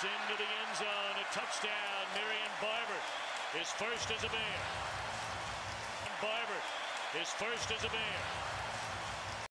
into the end zone. A touchdown. Marion Barber is first as a Bear. Barber is first as a Bear.